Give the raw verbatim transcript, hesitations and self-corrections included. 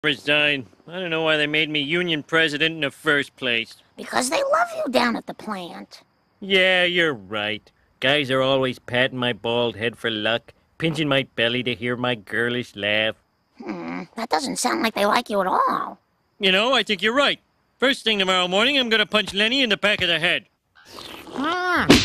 Resign. I don't know why they made me union president in the first place. Because they love you down at the plant. Yeah, you're right. Guys are always patting my bald head for luck, pinching my belly to hear my girlish laugh. Hmm, that doesn't sound like they like you at all. You know, I think you're right. First thing tomorrow morning, I'm gonna punch Lenny in the back of the head. Hmm.